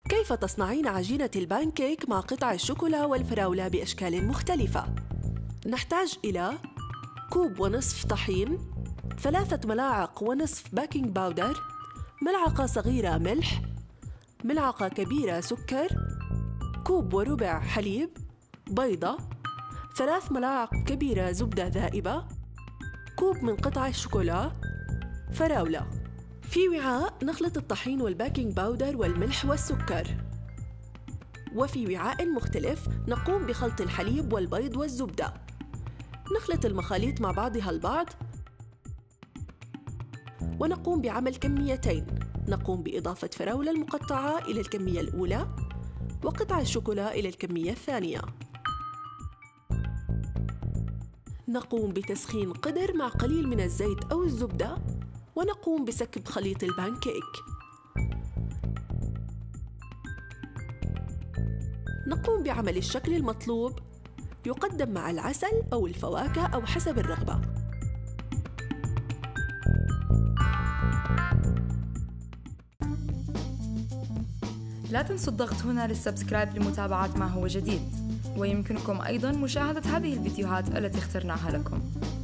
كيف تصنعين عجينة البانكيك مع قطع الشوكولا والفراولة بأشكال مختلفة؟ نحتاج إلى كوب ونصف طحين، 3 ملاعق ونصف بيكنج باودر، ملعقة صغيرة ملح، ملعقة كبيرة سكر، كوب وربع حليب، بيضة، 3 ملاعق كبيرة زبدة ذائبة، كوب من قطع الشوكولا، فراولة. في وعاء نخلط الطحين والبيكنج باودر والملح والسكر، وفي وعاء مختلف نقوم بخلط الحليب والبيض والزبدة. نخلط المخاليط مع بعضها البعض ونقوم بعمل كميتين. نقوم بإضافة فراولة المقطعة إلى الكمية الأولى وقطع الشوكولا إلى الكمية الثانية. نقوم بتسخين قدر مع قليل من الزيت أو الزبدة ونقوم بسكب خليط البانكيك. نقوم بعمل الشكل المطلوب، يقدم مع العسل أو الفواكه أو حسب الرغبة. لا تنسوا الضغط هنا للسبسكرايب لمتابعة ما هو جديد، ويمكنكم أيضاً مشاهدة هذه الفيديوهات التي اخترناها لكم.